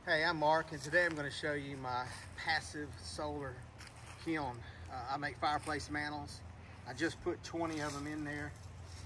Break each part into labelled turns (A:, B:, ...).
A: Hey, I'm Mark, and today I'm going to show you my passive solar kiln. I make fireplace mantles. I just put 20 of them in there.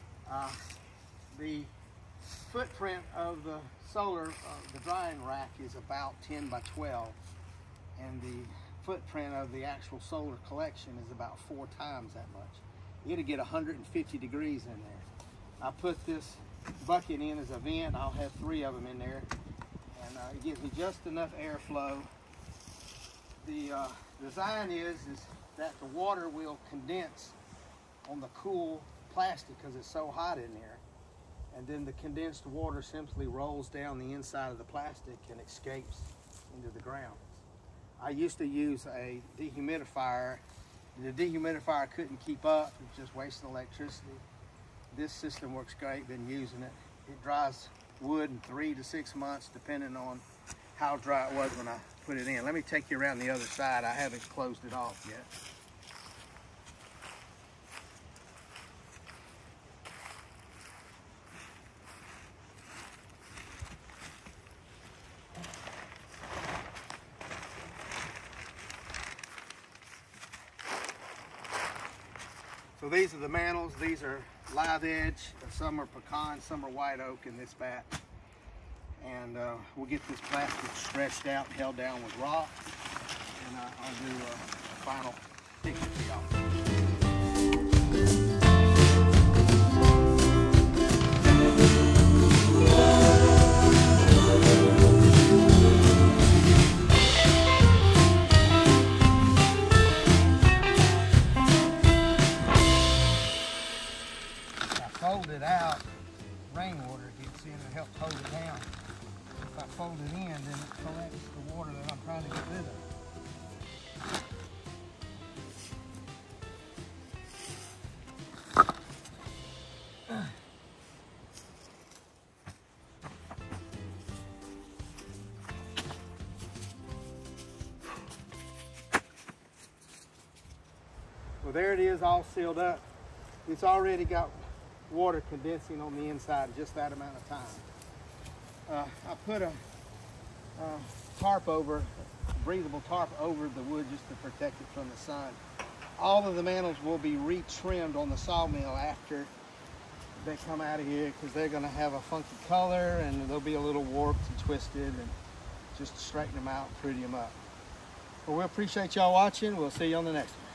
A: The footprint of the solar, the drying rack is about 10 by 12, and the footprint of the actual solar collection is about 4 times that much. It'll get 150 degrees in there. I put this bucket in as a vent. I'll have 3 of them in there. And it gives me just enough airflow. The design is that the water will condense on the cool plastic because it's so hot in there, and then the condensed water simply rolls down the inside of the plastic and escapes into the ground. I used to use a dehumidifier. The dehumidifier couldn't keep up. It was just wasting electricity. This system works great. Been using it. It dries wood in 3 to 6 months, depending on how dry it was when I put it in. Let me take you around the other side. I haven't closed it off yet. So these are the mantles. These are live edge. Some are pecan, some are white oak in this batch. And we'll get this plastic stretched out and held down with rocks. And I'll do a final picture for y'all. Fold it out, rainwater gets in and helps hold it down. If I fold it in, then it collects the water that I'm trying to get rid of. Well, there it is, all sealed up. It's already got water condensing on the inside, just that amount of time. I put a tarp over, a breathable tarp over the wood just to protect it from the sun. All of the mantles will be re-trimmed on the sawmill after they come out of here, because they're going to have a funky color and they'll be a little warped and twisted, and just straighten them out and pretty them up. Well, we appreciate y'all watching. We'll see you on the next one.